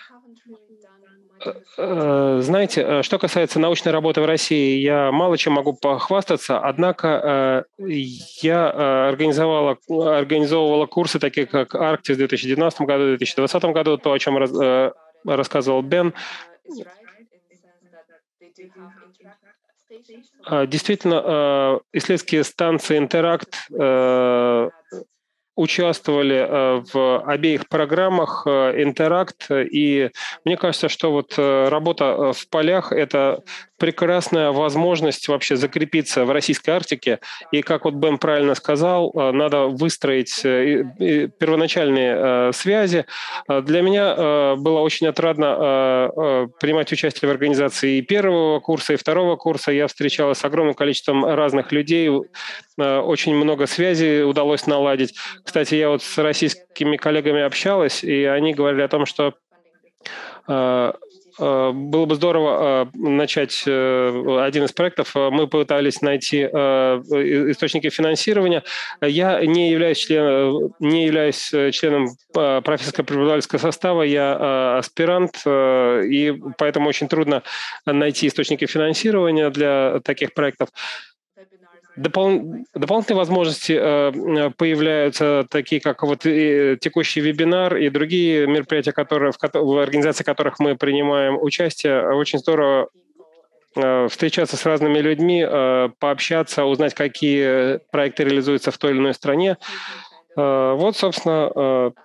Знаете, что касается научной работы в России, я мало чем могу похвастаться, однако я организовывала курсы, такие как Арктис в 2019 году, 2020 году, то, о чем рассказывал Бен. Действительно, исследовательские станции «Интеракт» участвовали в обеих программах «Интеракт», и мне кажется, что вот работа в полях – это прекрасная возможность вообще закрепиться в российской Арктике, и, как вот Бен правильно сказал, надо выстроить первоначальные связи. Для меня было очень отрадно принимать участие в организации и первого курса, и второго курса. Я встречалась с огромным количеством разных людей, очень много связей удалось наладить. Кстати, я вот с российскими коллегами общалась, и они говорили о том, что было бы здорово начать один из проектов. Мы пытались найти источники финансирования. Я не являюсь членом профессорско-преподавательского состава, я аспирант, и поэтому очень трудно найти источники финансирования для таких проектов. Дополнительные возможности появляются, такие как вот текущий вебинар и другие мероприятия, в организации которых мы принимаем участие. Очень здорово встречаться с разными людьми, пообщаться, узнать, какие проекты реализуются в той или иной стране. Вот, собственно,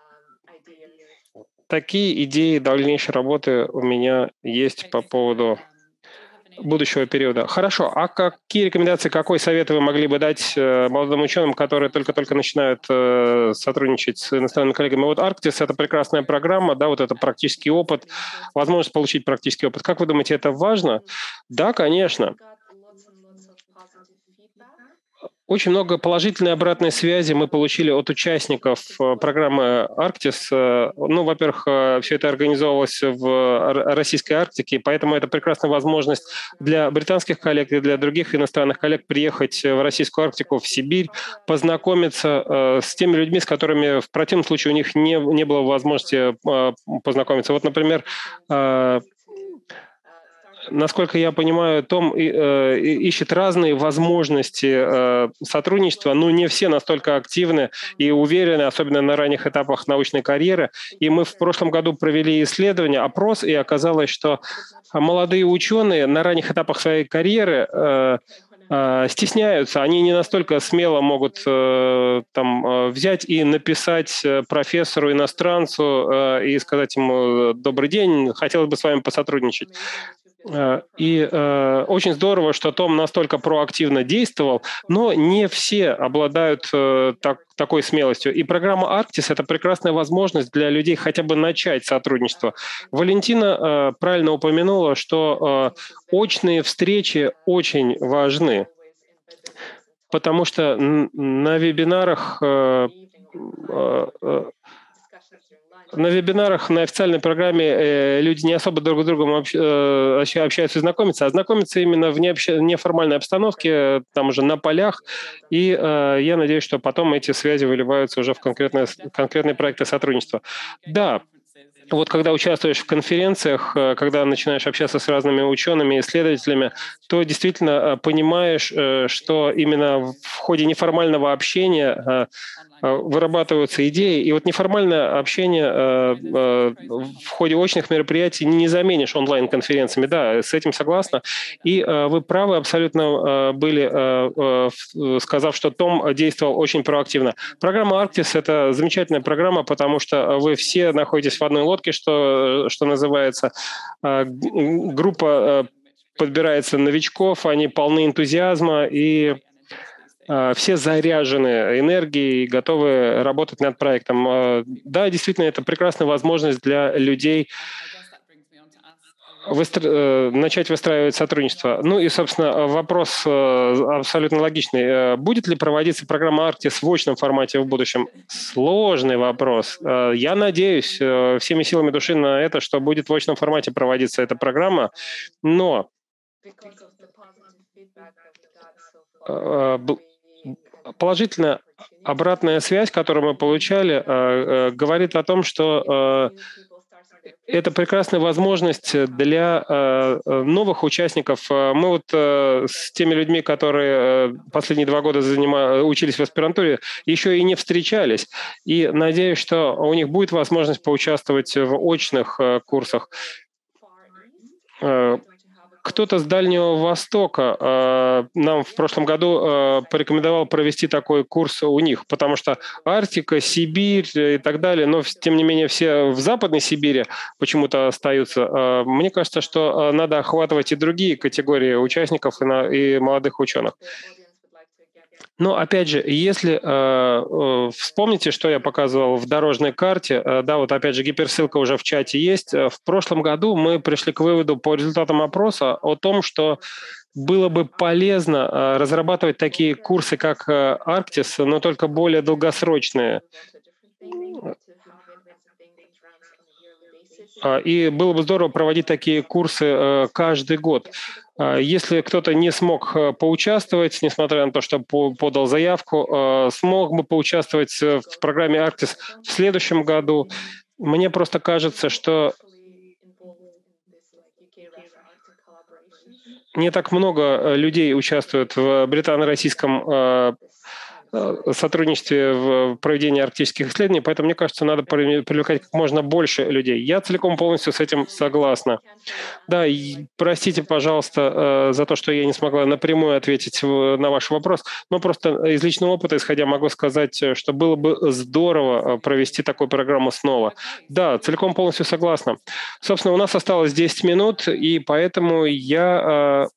такие идеи дальнейшей работы у меня есть по поводу будущего периода. Хорошо. А какие рекомендации, какой совет вы могли бы дать молодым ученым, которые только-только начинают сотрудничать с иностранными коллегами? Вот Арктис — это прекрасная программа, да, вот это практический опыт, возможность получить практический опыт. Как вы думаете, это важно? Да, конечно. Очень много положительной обратной связи мы получили от участников программы «Арктис». Ну, во-первых, все это организовывалось в российской Арктике, поэтому это прекрасная возможность для британских коллег и для других иностранных коллег приехать в российскую Арктику, в Сибирь, познакомиться с теми людьми, с которыми в противном случае у них не было возможности познакомиться. Вот, например, насколько я понимаю, Том ищет разные возможности сотрудничества, но не все настолько активны и уверены, особенно на ранних этапах научной карьеры. И мы в прошлом году провели исследование, опрос, и оказалось, что молодые ученые на ранних этапах своей карьеры стесняются, они не настолько смело могут взять и написать профессору-иностранцу и сказать ему: «Добрый день, хотелось бы с вами посотрудничать». Очень здорово, что Том настолько проактивно действовал, но не все обладают такой смелостью. И программа «Арктис» — это прекрасная возможность для людей хотя бы начать сотрудничество. Валентина правильно упомянула, что очные встречи очень важны, потому что на вебинарах на официальной программе люди не особо друг с другом общаются и знакомятся, а знакомятся именно в неформальной обстановке, там уже на полях. И я надеюсь, что потом эти связи выливаются уже в конкретные проекты сотрудничества. Да, вот когда участвуешь в конференциях, когда начинаешь общаться с разными учеными, исследователями, то действительно понимаешь, что именно в ходе неформального общения вырабатываются идеи. И вот неформальное общение в ходе очных мероприятий не заменишь онлайн-конференциями. Да, с этим согласна. И вы правы абсолютно были, сказав, что Том действовал очень проактивно. Программа «Арктис» — это замечательная программа, потому что вы все находитесь в одной лодке, что называется. Группа подбирается новичков, они полны энтузиазма, и все заряжены энергией и готовы работать над проектом. Да, действительно, это прекрасная возможность для людей начать выстраивать сотрудничество. Ну и, собственно, вопрос абсолютно логичный. Будет ли проводиться программа «Арктис» в очном формате в будущем? Сложный вопрос. Я надеюсь всеми силами души на это, что будет в очном формате проводиться эта программа, но положительная обратная связь, которую мы получали, говорит о том, что это прекрасная возможность для новых участников. Мы вот с теми людьми, которые последние 2 года учились в аспирантуре, еще и не встречались. И надеюсь, что у них будет возможность поучаствовать в очных курсах. Кто-то с Дальнего Востока нам в прошлом году порекомендовал провести такой курс у них, потому что Арктика, Сибирь и так далее, но тем не менее все в Западной Сибири почему-то остаются. Мне кажется, что надо охватывать и другие категории участников и молодых ученых. Но, опять же, если вспомните, что я показывал в дорожной карте, да, вот опять же гиперссылка уже в чате есть. В прошлом году мы пришли к выводу по результатам опроса о том, что было бы полезно разрабатывать такие курсы, как «Арктис», но только более долгосрочные. И было бы здорово проводить такие курсы каждый год. Если кто-то не смог поучаствовать, несмотря на то, что подал заявку, смог бы поучаствовать в программе «Арктис» в следующем году. Мне просто кажется, что не так много людей участвует в британо-российском сотрудничестве в проведении арктических исследований, поэтому, мне кажется, надо привлекать как можно больше людей. Я целиком полностью с этим согласна. Да, и простите, пожалуйста, за то, что я не смогла напрямую ответить на ваш вопрос, но просто из личного опыта, исходя, могу сказать, что было бы здорово провести такую программу снова. Да, целиком полностью согласна. Собственно, у нас осталось 10 минут, и поэтому я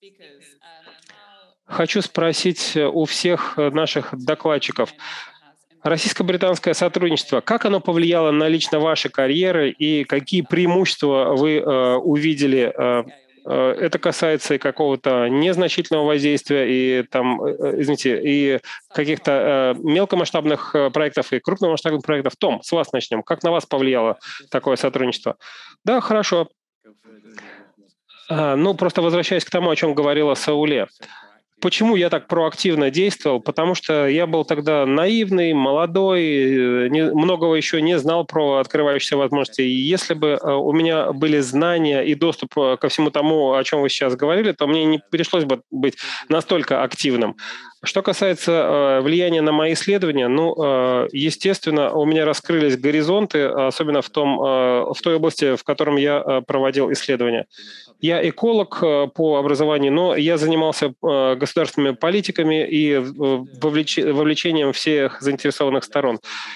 хочу спросить у всех наших докладчиков. Российско-британское сотрудничество, как оно повлияло на лично ваши карьеры и какие преимущества вы увидели? Это касается и какого-то незначительного воздействия, и и каких-то мелкомасштабных проектов, и крупномасштабных проектов. Том, с вас начнем. Как на вас повлияло такое сотрудничество? Да, хорошо. Ну, просто возвращаясь к тому, о чем говорила Сауле. Почему я так проактивно действовал? Потому что я был тогда наивный, молодой, многого еще не знал про открывающиеся возможности. И если бы у меня были знания и доступ ко всему тому, о чем вы сейчас говорили, то мне не пришлось бы быть настолько активным. Что касается влияния на мои исследования, естественно, у меня раскрылись горизонты, особенно в той области, в котором я проводил исследования. Я эколог по образованию, но я занимался государственными политиками и вовлечением всех заинтересованных сторон.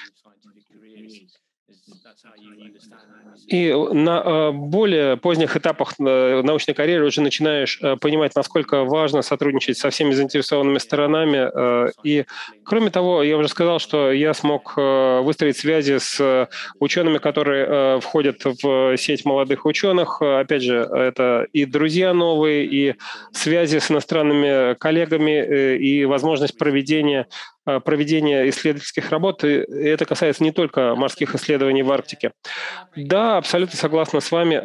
И на более поздних этапах научной карьеры уже начинаешь понимать, насколько важно сотрудничать со всеми заинтересованными сторонами. И, кроме того, я уже сказал, что я смог выстроить связи с учеными, которые входят в сеть молодых ученых. Опять же, это и друзья новые, и связи с иностранными коллегами, и возможность проведения исследовательских работ, и это касается не только морских исследований в Арктике. Да, абсолютно согласна с вами.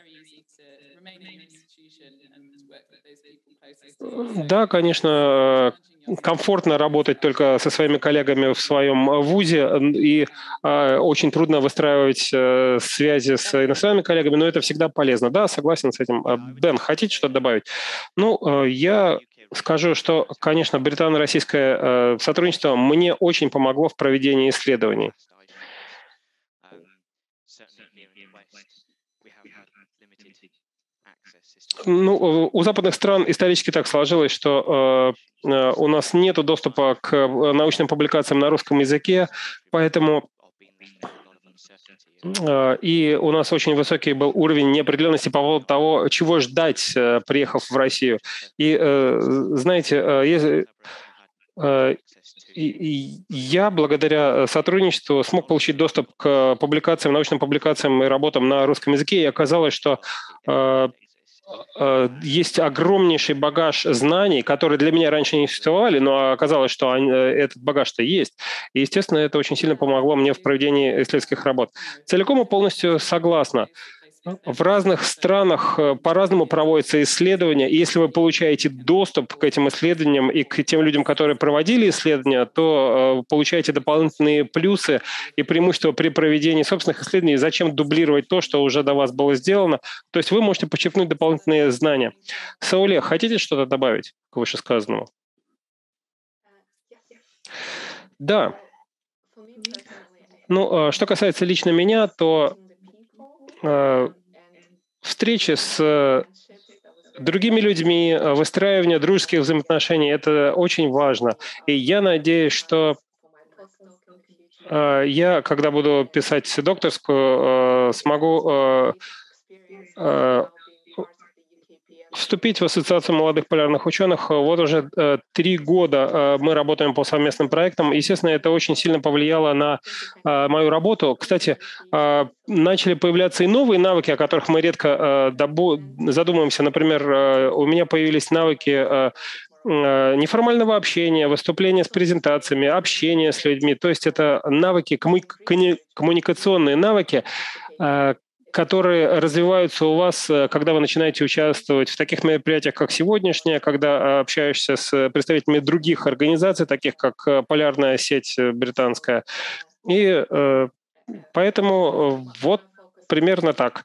Да, конечно, комфортно работать только со своими коллегами в своем вузе, и очень трудно выстраивать связи с иностранными коллегами, но это всегда полезно. Да, согласен с этим. Дэн, хотите что-то добавить? Я скажу, что, конечно, британо-российское сотрудничество мне очень помогло в проведении исследований. У западных стран исторически так сложилось, что у нас нет доступа к научным публикациям на русском языке, поэтому и у нас очень высокий был уровень неопределенности по поводу того, чего ждать, приехав в Россию. И знаете, я благодаря сотрудничеству смог получить доступ к публикациям, научным публикациям и работам на русском языке, и оказалось, что есть огромнейший багаж знаний, которые для меня раньше не существовали, но оказалось, что этот багаж-то есть. И, естественно, это очень сильно помогло мне в проведении исследовательских работ. Целиком и полностью согласна. В разных странах по-разному проводятся исследования, и если вы получаете доступ к этим исследованиям и к тем людям, которые проводили исследования, то получаете дополнительные плюсы и преимущества при проведении собственных исследований. Зачем дублировать то, что уже до вас было сделано? То есть вы можете почерпнуть дополнительные знания. Сауле, хотите что-то добавить к вышесказанному? Да. Что касается лично меня, то встречи с другими людьми, выстраивание дружеских взаимоотношений – это очень важно. И я надеюсь, что я, когда буду писать докторскую, смогу вступить в Ассоциацию молодых полярных ученых. Вот уже 3 года мы работаем по совместным проектам. Естественно, это очень сильно повлияло на мою работу. Кстати, начали появляться и новые навыки, о которых мы редко задумываемся. Например, у меня появились навыки неформального общения, выступления с презентациями, общения с людьми. То есть это навыки, коммуникационные навыки, которые развиваются у вас, когда вы начинаете участвовать в таких мероприятиях, как сегодняшнее, когда общаешься с представителями других организаций, таких как Полярная сеть британская. И поэтому вот примерно так.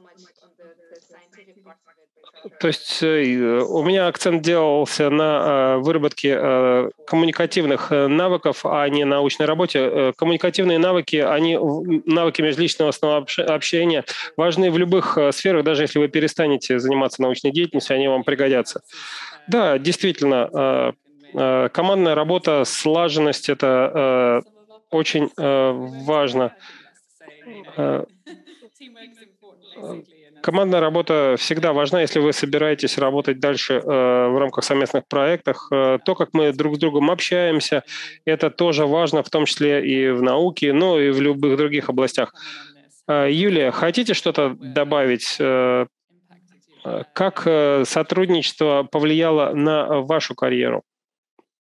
То есть у меня акцент делался на выработке коммуникативных навыков, а не научной работе. Коммуникативные навыки, навыки межличностного общения важны в любых сферах, даже если вы перестанете заниматься научной деятельностью, они вам пригодятся. Да, действительно, командная работа, слаженность – это очень важно. Командная работа всегда важна, если вы собираетесь работать дальше в рамках совместных проектов. То, как мы друг с другом общаемся, это тоже важно, в том числе и в науке, но и в любых других областях. Юлия, хотите что-то добавить? Как сотрудничество повлияло на вашу карьеру?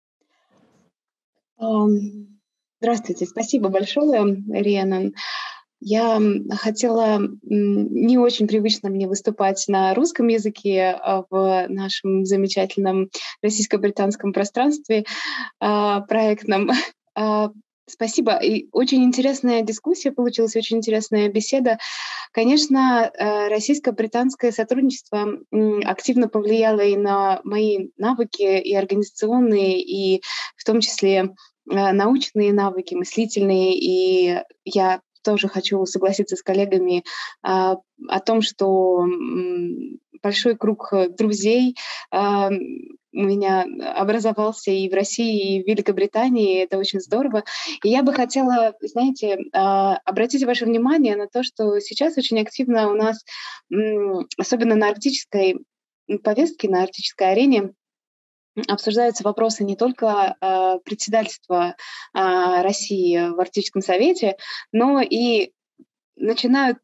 Здравствуйте, спасибо большое, Ренан. Я хотела, не очень привычно мне выступать на русском языке в нашем замечательном российско-британском пространстве проектном. А, Спасибо. И очень интересная дискуссия получилась, очень интересная беседа. Конечно, российско-британское сотрудничество активно повлияло и на мои навыки, и организационные, и в том числе научные навыки, мыслительные. И я тоже хочу согласиться с коллегами о том, что большой круг друзей у меня образовался и в России, и в Великобритании. Это очень здорово. И я бы хотела, знаете, обратить ваше внимание на то, что сейчас очень активно у нас, особенно на арктической повестке, на арктической арене, обсуждаются вопросы не только председательства России в Арктическом совете, но и начинают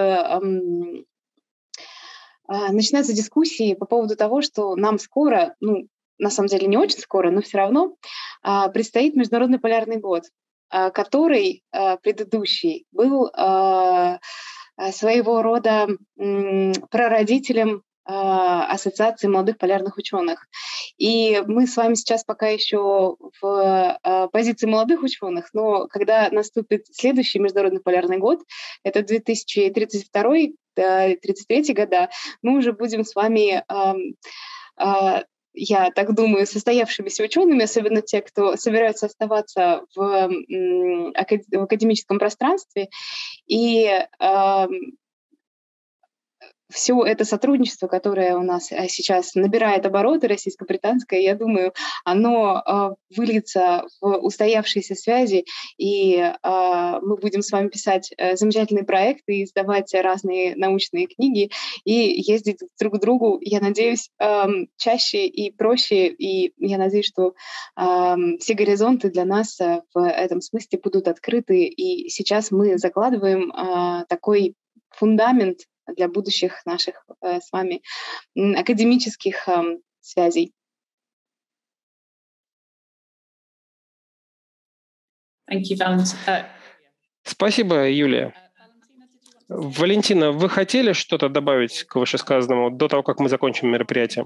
начинаются дискуссии по поводу того, что нам скоро, на самом деле не очень скоро, но все равно предстоит Международный полярный год, который предыдущий был своего рода прародителем Ассоциации молодых полярных ученых. И мы с вами сейчас пока еще в позиции молодых ученых, но когда наступит следующий Международный полярный год, это 2032-33 года, мы уже будем с вами, я так думаю, состоявшимися учеными, особенно те, кто собираются оставаться в академическом пространстве. И все это сотрудничество, которое у нас сейчас набирает обороты, российско-британское, я думаю, оно выльется в устоявшиеся связи, и мы будем с вами писать замечательные проекты, издавать разные научные книги и ездить друг к другу, я надеюсь, чаще и проще, и я надеюсь, что все горизонты для нас в этом смысле будут открыты, и сейчас мы закладываем такой фундамент для будущих наших с вами академических связей.
Спасибо, Юлия. Валентина, вы хотели что-то добавить к вышесказанному до того, как мы закончим мероприятие?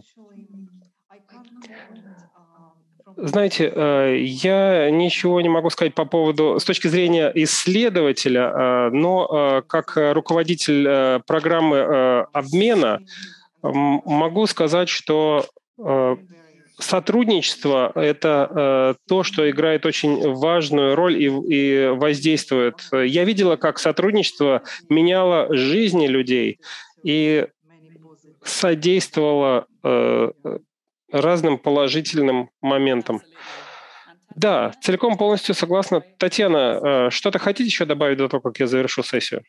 Знаете, я ничего не могу сказать по поводу, с точки зрения исследователя, но как руководитель программы обмена могу сказать, что сотрудничество – это то, что играет очень важную роль и воздействует. Я видела, как сотрудничество меняло жизни людей и содействовало разным положительным моментам. Да, целиком полностью согласна. Татьяна, что-то хотите еще добавить до того, как я завершу сессию?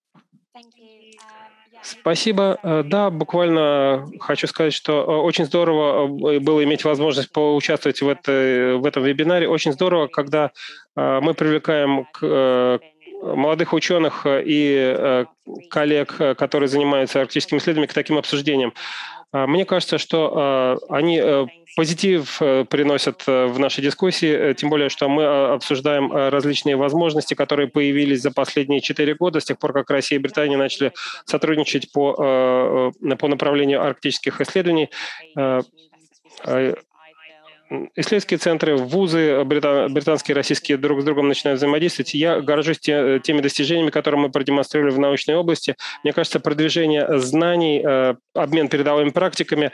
Спасибо. Да, буквально хочу сказать, что очень здорово было иметь возможность поучаствовать в этом вебинаре. Очень здорово, когда мы привлекаем молодых ученых и коллег, которые занимаются арктическими исследованиями, к таким обсуждениям. Мне кажется, что они позитив приносят в наши дискуссии, тем более, что мы обсуждаем различные возможности, которые появились за последние 4 года, с тех пор, как Россия и Британия начали сотрудничать по направлению арктических исследований. Исследовательские центры, вузы британские и российские друг с другом начинают взаимодействовать. Я горжусь теми достижениями, которые мы продемонстрировали в научной области. Мне кажется, продвижение знаний, обмен передовыми практиками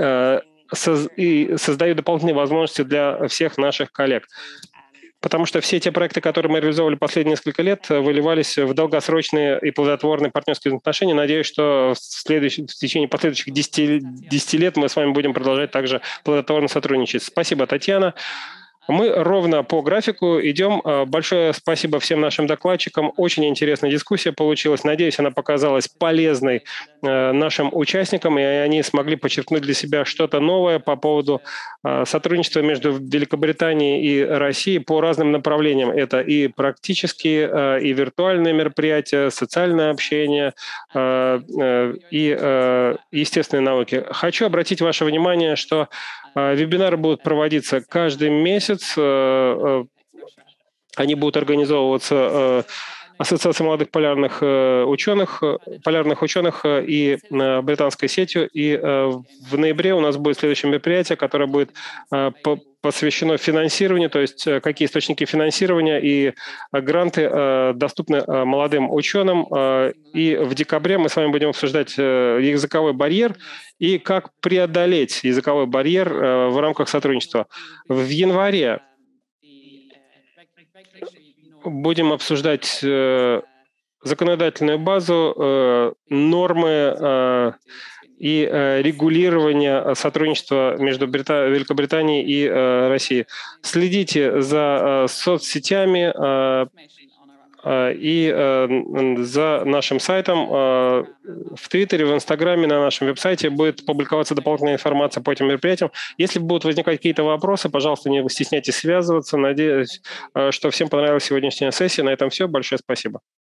создают дополнительные возможности для всех наших коллег. Потому что все те проекты, которые мы реализовывали последние несколько лет, выливались в долгосрочные и плодотворные партнерские отношения. Надеюсь, что в течение последующих 10 лет мы с вами будем продолжать также плодотворно сотрудничать. Спасибо, Татьяна. Мы ровно по графику идем. Большое спасибо всем нашим докладчикам. Очень интересная дискуссия получилась. Надеюсь, она показалась полезной нашим участникам, и они смогли подчеркнуть для себя что-то новое по поводу сотрудничества между Великобританией и Россией по разным направлениям. Это и практические, и виртуальные мероприятия, социальное общение, и естественные науки. Хочу обратить ваше внимание, что вебинары будут проводиться каждый месяц. Они будут организовываться Ассоциацией молодых полярных ученых и британской сетью. И в ноябре у нас будет следующее мероприятие, которое будет посвящено финансированию, то есть какие источники финансирования и гранты доступны молодым ученым. И в декабре мы с вами будем обсуждать языковой барьер и как преодолеть языковой барьер в рамках сотрудничества. В январе будем обсуждать законодательную базу, нормы и регулирование сотрудничества между Великобританией и Россией. Следите за соцсетями и за нашим сайтом. В Твиттере, в Инстаграме, на нашем веб-сайте будет публиковаться дополнительная информация по этим мероприятиям. Если будут возникать какие-то вопросы, пожалуйста, не стесняйтесь связываться. Надеюсь, что всем понравилась сегодняшняя сессия. На этом все. Большое спасибо.